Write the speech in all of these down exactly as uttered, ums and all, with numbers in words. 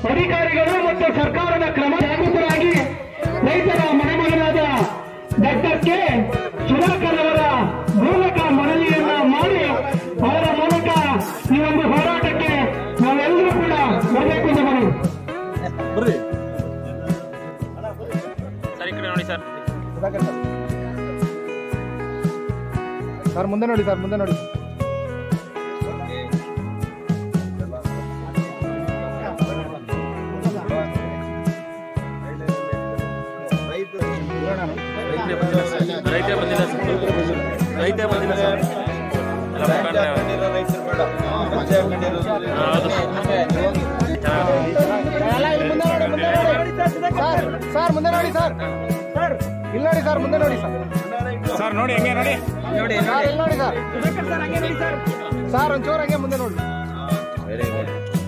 ಅಧಿಕಾರಿಗಳು ಮತ್ತು ಸರ್ಕಾರದ ಕ್ರಮ ಜಾಗೃತರಾಗಿ ರೈತರ ಮನೆಮಗನಾದ ಡಾಕ್ಟರ್ ಕೆ ಸುಧಾಕರ್ ಅವರ ಮೂಲಕ ಮನವಿಯನ್ನ ಮಾಡಿ ಅವರ ಮೂಲಕ ಈ ಒಂದು ಹೋರಾಟಕ್ಕೆ ನಾವೆಲ್ಲರೂ ಕೂಡ ಬರಬೇಕು ಅಂತ ಮನವಿ. ಸರ್ ಮುಂದೆ ನೋಡಿ ಸರ್ ಮುಂದೆ ನೋಡಿ ರೈತ ಬಂದಿಲ್ಲ ರೈತ ಬಂದಿಲ್ಲ ಸರ್ ಸರ್ ಮುಂದೆ ನೋಡಿ ಸರ್ ಸರ್ ಇಲ್ಲಿ ನೋಡಿ ಸರ್ ಮುಂದೆ ನೋಡಿ ಸರ್ ಸರ್ ನೋಡಿ ಹಂಗೆ ನೋಡಿ ನೋಡಿ ಇಲ್ಲಿ ನೋಡಿ ಸರ್ ಸರ್ ಒಂಚೂರು ಹಂಗೆ ಮುಂದೆ ನೋಡಿ. Very good.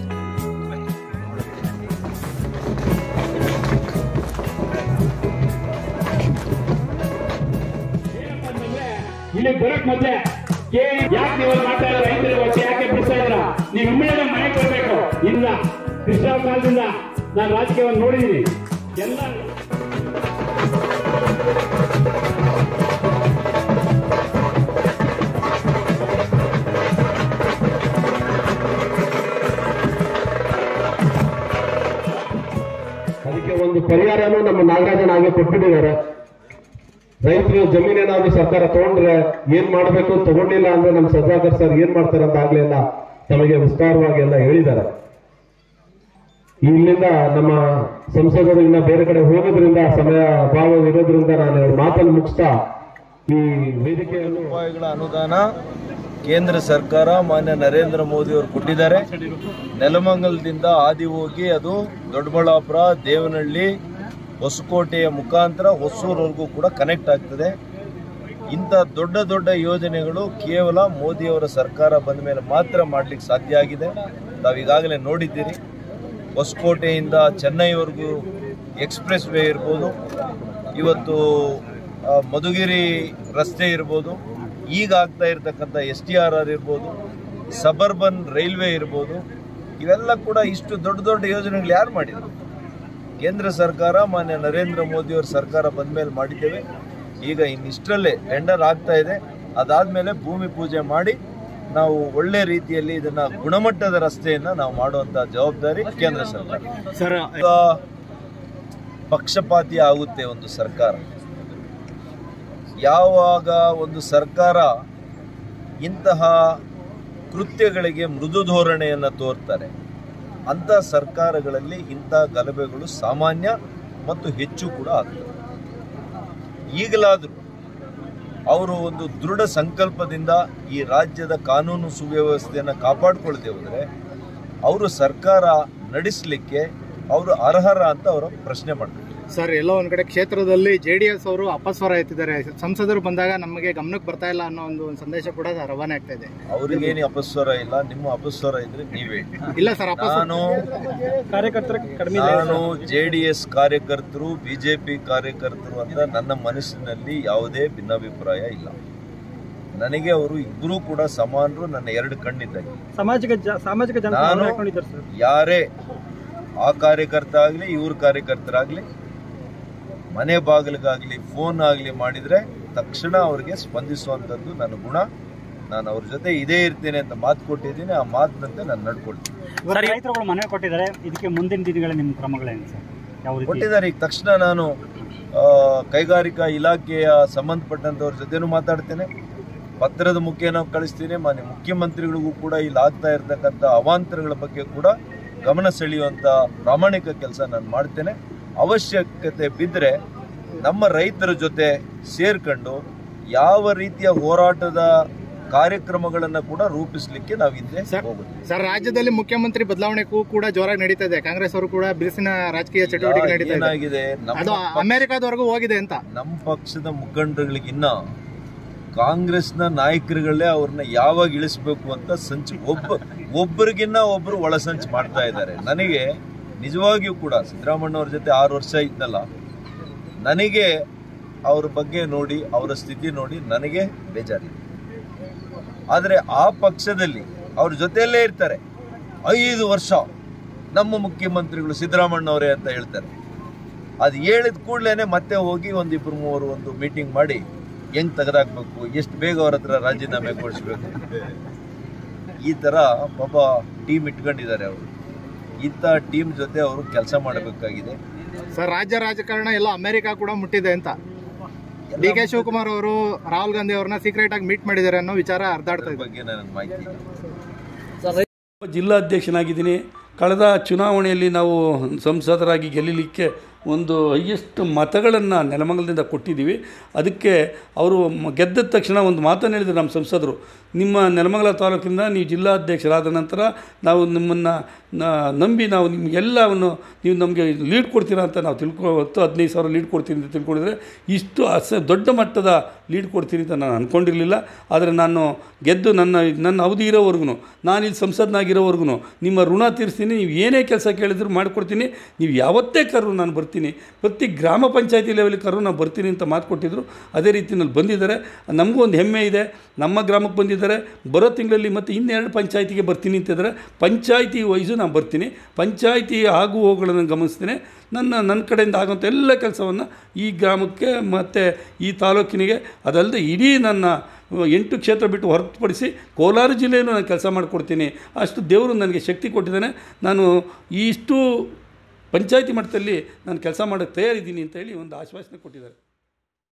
ಇಲ್ಲಿ ಬರಕ್ ಮೊದ್ಲೆ ಯಾಕೆ ನೀವು ಮಾತಾಡೋ ರೈತರು ಒಟ್ಟು ಯಾಕೆ ಬಿಡ್ತಾ ಇದ್ರ ನೀವು ಇಮ್ಮಿಡಿಯೇಟ್ ಮನೆಗೆ ಬರಬೇಕು. ಇಲ್ಲ ಕೃಷ್ಣ ಕಾಲದಿಂದ ನಾನು ರಾಜಕೀಯವನ್ನು ನೋಡಿದ್ದೀನಿ ಎಲ್ಲ. ಅದಕ್ಕೆ ಒಂದು ಪರಿಹಾರನೂ ನಮ್ಮ ನಾಗರಾಜನ ಹಾಗೆ ಕೊಟ್ಬಿಟ್ಟಿದ್ದಾರೆ. ರೈತರು ಜಮೀನೇನಾದ್ರೂ ಸರ್ಕಾರ ತಗೊಂಡ್ರೆ ಏನ್ ಮಾಡಬೇಕು, ತಗೊಂಡಿಲ್ಲ ಅಂದ್ರೆ ನಮ್ಮ ಸುಧಾಕರ್ ಸರ್ ಏನ್ ಮಾಡ್ತಾರೆ ಅಂತ ಆಗ್ಲೇ ಎಲ್ಲ ತಮಗೆ ವಿಸ್ತಾರವಾಗಿ ಎಲ್ಲ ಹೇಳಿದ್ದಾರೆ. ಇಲ್ಲಿಂದ ನಮ್ಮ ಸಂಸದರು ಇನ್ನ ಬೇರೆ ಕಡೆ ಹೋಗೋದ್ರಿಂದ ಸಮಯ ಅಭಾವ ಇರೋದ್ರಿಂದ ನಾನು ಎರಡು ಮಾತನ್ನು ಮುಗಿಸ್ತಾ ಈ ವೇದಿಕೆಯನ್ನು ರೂಪಾಯಿಗಳ ಅನುದಾನ ಕೇಂದ್ರ ಸರ್ಕಾರ ಮಾನ್ಯ ನರೇಂದ್ರ ಮೋದಿ ಅವರು ಕೊಟ್ಟಿದ್ದಾರೆ. ನೆಲಮಂಗಲದಿಂದ ಹಾದಿ ಹೋಗಿ ಅದು ದೊಡ್ಡಬಳ್ಳಾಪುರ, ದೇವನಹಳ್ಳಿ, ಹೊಸಕೋಟೆಯ ಮುಖಾಂತರ ಹೊಸೂರವರೆಗೂ ಕೂಡ ಕನೆಕ್ಟ್ ಆಗ್ತದೆ. ಇಂಥ ದೊಡ್ಡ ದೊಡ್ಡ ಯೋಜನೆಗಳು ಕೇವಲ ಮೋದಿಯವರ ಸರ್ಕಾರ ಬಂದ ಮೇಲೆ ಮಾತ್ರ ಮಾಡಲಿಕ್ಕೆ ಸಾಧ್ಯ ಆಗಿದೆ. ತಾವೀಗಾಗಲೇ ನೋಡಿದ್ದೀರಿ. ಹೊಸಕೋಟೆಯಿಂದ ಚೆನ್ನೈವರೆಗೂ ಎಕ್ಸ್ಪ್ರೆಸ್ ವೇ ಇರ್ಬೋದು, ಇವತ್ತು ಮಧುಗಿರಿ ರಸ್ತೆ ಇರ್ಬೋದು, ಈಗ ಆಗ್ತಾ ಇರತಕ್ಕಂಥ ಎಸ್ ಟಿ ಆರ್ ಆರ್ ಇರ್ಬೋದು, ಸಬರ್ಬನ್ ರೈಲ್ವೆ ಇರ್ಬೋದು, ಇವೆಲ್ಲ ಕೂಡ ಇಷ್ಟು ದೊಡ್ಡ ದೊಡ್ಡ ಯೋಜನೆಗಳು ಯಾರು ಮಾಡಿದರು? ಕೇಂದ್ರ ಸರ್ಕಾರ ಮಾನ್ಯ ನರೇಂದ್ರ ಮೋದಿಯವರ ಸರ್ಕಾರ ಬಂದ ಮೇಲೆ ಮಾಡಿದ್ದೇವೆ. ಈಗ ಇನ್ನಿಷ್ಟರಲ್ಲೇ ಟೆಂಡರ್ ಆಗ್ತಾ ಇದೆ. ಅದಾದಮೇಲೆ ಭೂಮಿ ಪೂಜೆ ಮಾಡಿ ನಾವು ಒಳ್ಳೆ ರೀತಿಯಲ್ಲಿ ಇದನ್ನ ಗುಣಮಟ್ಟದ ರಸ್ತೆಯನ್ನು ನಾವು ಮಾಡುವಂಥ ಜವಾಬ್ದಾರಿ ಕೇಂದ್ರ ಸರ್ಕಾರ. ಸರ್ ಈಗ ಪಕ್ಷಪಾತಿ ಆಗುತ್ತೆ ಒಂದು ಸರ್ಕಾರ. ಯಾವಾಗ ಒಂದು ಸರ್ಕಾರ ಇಂತಹ ಕೃತ್ಯಗಳಿಗೆ ಮೃದು ಧೋರಣೆಯನ್ನು ತೋರ್ತಾರೆ, ಅಂಥ ಸರ್ಕಾರಗಳಲ್ಲಿ ಇಂಥ ಗಲಭೆಗಳು ಸಾಮಾನ್ಯ ಮತ್ತು ಹೆಚ್ಚು ಕೂಡ ಆಗ್ತದೆ. ಈಗಲಾದರೂ ಅವರು ಒಂದು ದೃಢ ಸಂಕಲ್ಪದಿಂದ ಈ ರಾಜ್ಯದ ಕಾನೂನು ಸುವ್ಯವಸ್ಥೆಯನ್ನು ಕಾಪಾಡಿಕೊಳ್ಳದೆ ಹೋದರೆ ಅವರು ಸರ್ಕಾರ ನಡೆಸಲಿಕ್ಕೆ ಅವರು ಅರ್ಹರ ಅಂತ ಅವರು ಪ್ರಶ್ನೆ ಮಾಡ್ತಾರೆ. ಸರ್ ಎಲ್ಲೋ ಒಂದ್ ಕಡೆ ಕ್ಷೇತ್ರದಲ್ಲಿ ಜೆ ಡಿ ಎಸ್ ಅವರು ಅಪಸ್ವರ ಎತ್ತಿದ್ದಾರೆ. ಸಂಸದರು ಬಂದಾಗ ನಮಗೆ ಗಮನಕ್ಕೆ ಬರ್ತಾ ಇಲ್ಲ ಅನ್ನೋ ಒಂದು ಒಂದು ಸಂದೇಶ ಕೂಡ ರವಾನೆ ಆಗ್ತಾ ಇದೆ. ಅವ್ರಿಗೇನು ಅಪಸ್ವರ ಇಲ್ಲ, ನಿಮ್ಮ ಅಪಸ್ವರ ಇದ್ರೆ ನೀವೇ ಇಲ್ಲ ಸರ್. ನಾನು ಕಾರ್ಯಕರ್ತರ ನಾನು ಜೆ ಡಿ ಎಸ್ ಕಾರ್ಯಕರ್ತರು, ಬಿಜೆಪಿ ಕಾರ್ಯಕರ್ತರು ಅಂತ ನನ್ನ ಮನಸ್ಸಿನಲ್ಲಿ ಯಾವುದೇ ಭಿನ್ನಾಭಿಪ್ರಾಯ ಇಲ್ಲ. ನನಗೆ ಅವರು ಇಬ್ಬರೂ ಕೂಡ ಸಮಾನರು, ನನ್ನ ಎರಡು ಕಣ್ಣಿದ್ದಾಗ. ಸಾಮಾಜಿಕ ಸಾಮಾಜಿಕ ನಾನು ಯಾರೇ ಆ ಕಾರ್ಯಕರ್ತ ಆಗಲಿ ಇವ್ರ ಕಾರ್ಯಕರ್ತರಾಗಲಿ ಮನೆ ಬಾಗಿಲಿಗಾಗಲಿ ಫೋನ್ ಆಗಲಿ ಮಾಡಿದರೆ ತಕ್ಷಣ ಅವ್ರಿಗೆ ಸ್ಪಂದಿಸುವಂಥದ್ದು ನನ್ನ ಗುಣ. ನಾನು ಅವ್ರ ಜೊತೆ ಇದೇ ಇರ್ತೇನೆ ಅಂತ ಮಾತು ಕೊಟ್ಟಿದ್ದೀನಿ. ಆ ಮಾತಿನಂತೆ ನಾನು ನಡ್ಕೊಳ್ತೀನಿ. ರೈತರುಗಳು ಮನವಿ ಕೊಟ್ಟಿದ್ದಾರೆ, ಇದಕ್ಕೆ ಮುಂದಿನ ದಿನಗಳ ನಿಮ್ಮ ಕ್ರಮಗಳೇನು ಸರ್? ಯಾವ ರೀತಿ ಕೊಟ್ಟಿದ್ದಾರೆ. ಈಗ ತಕ್ಷಣ ನಾನು ಕೈಗಾರಿಕಾ ಇಲಾಖೆಯ ಸಂಬಂಧಪಟ್ಟಂಥವ್ರ ಜೊತೆನೂ ಮಾತಾಡ್ತೇನೆ, ಪತ್ರದ ಮುಖೇನ ಕಳಿಸ್ತೀನಿ. ಮಾನ್ಯ ಮುಖ್ಯಮಂತ್ರಿಗಳಿಗೂ ಕೂಡ ಇಲ್ಲಿ ಆಗ್ತಾ ಇರ್ತಕ್ಕಂಥ ಅವಾಂತರಗಳ ಬಗ್ಗೆ ಕೂಡ ಗಮನ ಸೆಳೆಯುವಂಥ ಪ್ರಾಮಾಣಿಕ ಕೆಲಸ ನಾನು ಮಾಡ್ತೇನೆ. ಅವಶ್ಯಕತೆ ಬಿದ್ದರೆ ನಮ್ಮ ರೈತರ ಜೊತೆ ಸೇರ್ಕೊಂಡು ಯಾವ ರೀತಿಯ ಹೋರಾಟದ ಕಾರ್ಯಕ್ರಮಗಳನ್ನು ಕೂಡ ರೂಪಿಸಲಿಕ್ಕೆ ನಾವು ಹಿಂದೆ ಹೋಗುತ್ತೇವೆ. ಸರ್, ರಾಜ್ಯದಲ್ಲಿ ಮುಖ್ಯಮಂತ್ರಿ ಬದಲಾವಣೆಗೂ ಕೂಡ ಜೋರಾಗಿ ನಡೀತಾ ಇದೆ. ಕಾಂಗ್ರೆಸ್ ಅವರು ಕೂಡ ಬಿರುಸಿನ ರಾಜಕೀಯ ಚಟುವಟಿಕೆ ನಡೀತಾ ಇದೆ. ಅದು ಅಮೆರಿಕಾದವರೆಗೂ ಹೋಗಿದೆ ಅಂತ ನಮ್ಮ ಪಕ್ಷದ ಮುಖಂಡರುಗಳಿಗಿನ್ನ ಕಾಂಗ್ರೆಸ್ನ ನಾಯಕರುಗಳೇ ಅವ್ರನ್ನ ಯಾವಾಗ ಇಳಿಸ್ಬೇಕು ಅಂತ ಸಂಚು ಒಬ್ಬ ಒಬ್ಬರಿಗಿನ್ನ ಒಬ್ಬರು ಒಳಸಂಚು ಮಾಡ್ತಾ ಇದ್ದಾರೆ. ನನಗೆ ನಿಜವಾಗಿಯೂ ಕೂಡ ಸಿದ್ದರಾಮಣ್ಣವ್ರ ಜೊತೆ ಆರು ವರ್ಷ ಇದ್ನಲ್ಲ, ನನಗೆ ಅವ್ರ ಬಗ್ಗೆ ನೋಡಿ, ಅವರ ಸ್ಥಿತಿ ನೋಡಿ ನನಗೆ ಬೇಜಾರಿದೆ. ಆದರೆ ಆ ಪಕ್ಷದಲ್ಲಿ ಅವ್ರ ಜೊತೆಯಲ್ಲೇ ಇರ್ತಾರೆ. ಐದು ವರ್ಷ ನಮ್ಮ ಮುಖ್ಯಮಂತ್ರಿಗಳು ಸಿದ್ದರಾಮಣ್ಣವರೇ ಅಂತ ಹೇಳ್ತಾರೆ. ಅದು ಹೇಳಿದ ಕೂಡಲೇ ಮತ್ತೆ ಹೋಗಿ ಒಂದಿಬ್ಬರು ಮೂವರು ಒಂದು ಮೀಟಿಂಗ್ ಮಾಡಿ ಹೆಂಗೆ ತೆಗೆದಾಕ್ಬೇಕು, ಎಷ್ಟು ಬೇಗ ಅವ್ರ ಹತ್ರ ರಾಜೀನಾಮೆ ಕೊಡಿಸ್ಬೇಕು, ಈ ಥರ ಪಾಪ ಟೀಮ್ ಇಟ್ಕೊಂಡಿದ್ದಾರೆ ಅವರು. ಇಂಥ ಟೀಮ್ ಜೊತೆ ಅವರು ಕೆಲಸ ಮಾಡಬೇಕಾಗಿದೆ. ಸರ್, ರಾಜ್ಯ ರಾಜಕಾರಣ ಎಲ್ಲ ಅಮೆರಿಕ ಕೂಡ ಮುಟ್ಟಿದೆ ಅಂತ ಡಿ ಕೆ ಶಿವಕುಮಾರ್ ಅವರು ರಾಹುಲ್ ಗಾಂಧಿ ಅವ್ರನ್ನ ಸೀಕ್ರೆಟ್ ಆಗಿ ಮೀಟ್ ಮಾಡಿದ್ದಾರೆ ಅನ್ನೋ ವಿಚಾರ ಹರಿದಾಡ್ತಾ ಇದೆ. ಬಗ್ಗೆ ನನಗೆ ಮಾಹಿತಿ ಇಲ್ಲ. ಜಿಲ್ಲಾಧ್ಯಕ್ಷನಾಗಿದ್ದೀನಿ. ಕಳೆದ ಚುನಾವಣೆಯಲ್ಲಿ ನಾವು ಸಂಸದರಾಗಿ ಗೆಲ್ಲಲಿಕ್ಕೆ ಒಂದು ಹೈಯೆಸ್ಟ್ ಮತಗಳನ್ನು ನೆಲಮಂಗಲದಿಂದ ಕೊಟ್ಟಿದ್ದೀವಿ. ಅದಕ್ಕೆ ಅವರು ಗೆದ್ದ ತಕ್ಷಣ ಒಂದು ಮಾತನ್ನು ಹೇಳಿದ್ರು ನಮ್ಮ ಸಂಸದರು, ನಿಮ್ಮ ನೆಲಮಂಗಲ ತಾಲೂಕಿಂದ ನೀವು ಜಿಲ್ಲಾಧ್ಯಕ್ಷರಾದ ನಂತರ ನಾವು ನಿಮ್ಮನ್ನು ನಂಬಿ ನಾವು ನಿಮಗೆಲ್ಲವನ್ನು ನೀವು ನಮಗೆ ಲೀಡ್ ಕೊಡ್ತೀರಾ ಅಂತ ನಾವು ತಿಳ್ಕೊ ಹತ್ತು ಹದಿನೈದು ಸಾವಿರ ಲೀಡ್ ಕೊಡ್ತೀನಿ ಅಂತ ತಿಳ್ಕೊಂಡಿದ್ರೆ ಇಷ್ಟು ಅಸ ದೊಡ್ಡ ಮಟ್ಟದ ಲೀಡ್ ಕೊಡ್ತೀನಿ ಅಂತ ನಾನು ಅಂದ್ಕೊಂಡಿರಲಿಲ್ಲ. ಆದರೆ ನಾನು ಗೆದ್ದು ನನ್ನ ನನ್ನ ಅವಧಿ ಇರೋವರೆಗೂ, ನಾನು ಇಲ್ಲಿ ಸಂಸದನಾಗಿರೋವರೆಗೂ ನಿಮ್ಮ ಋಣ ತೀರಿಸ್ತೀನಿ, ನೀವು ಏನೇ ಕೆಲಸ ಕೇಳಿದ್ರು ಮಾಡಿಕೊಡ್ತೀನಿ, ನೀವು ಯಾವತ್ತೇ ಕರು ನಾನು ಬರ್ತೀನಿ, ಪ್ರತಿ ಗ್ರಾಮ ಪಂಚಾಯತಿ ಲೆವೆಲ್ ಕರು ನಾನು ಬರ್ತೀನಿ ಅಂತ ಮಾತು ಕೊಟ್ಟಿದ್ದರು. ಅದೇ ರೀತಿಯಲ್ಲಿ ಬಂದಿದ್ದಾರೆ. ನಮಗೂ ಒಂದು ಹೆಮ್ಮೆ ಇದೆ, ನಮ್ಮ ಗ್ರಾಮಕ್ಕೆ ಬಂದಿದ್ದಾರೆ. ಬರೋ ತಿಂಗಳಲ್ಲಿ ಮತ್ತು ಇನ್ನೆರಡು ಪಂಚಾಯತಿಗೆ ಬರ್ತೀನಿ ಅಂತಿದ್ದಾರೆ. ಪಂಚಾಯತಿ ವೈಸು ನಾನು ಬರ್ತೀನಿ, ಪಂಚಾಯತಿ ಆಗು ಹೋಗುಗಳನ್ನು ಗಮನಿಸ್ತೀನಿ. ನನ್ನ ನನ್ನ ಕಡೆಯಿಂದ ಆಗುವಂಥ ಎಲ್ಲ ಕೆಲಸವನ್ನು ಈ ಗ್ರಾಮಕ್ಕೆ ಮತ್ತು ಈ ತಾಲೂಕಿನಿಗೆ, ಅದಲ್ಲದೆ ಇಡೀ ನನ್ನ ಎಂಟು ಕ್ಷೇತ್ರ ಬಿಟ್ಟು ಹೊರತುಪಡಿಸಿ ಕೋಲಾರ ಜಿಲ್ಲೆಯನ್ನು ನಾನು ಕೆಲಸ ಮಾಡಿಕೊಡ್ತೀನಿ. ಅಷ್ಟು ದೇವರು ನನಗೆ ಶಕ್ತಿ ಕೊಟ್ಟಿದ್ದಾನೆ. ನಾನು ಇಷ್ಟು ಪಂಚಾಯತಿ ಮಟ್ಟದಲ್ಲಿ ನಾನು ಕೆಲಸ ಮಾಡೋಕ್ಕೆ ತಯಾರಿದ್ದೀನಿ ಅಂತ ಹೇಳಿ ಒಂದು ಆಶ್ವಾಸನೆ ಕೊಟ್ಟಿದ್ದಾರೆ.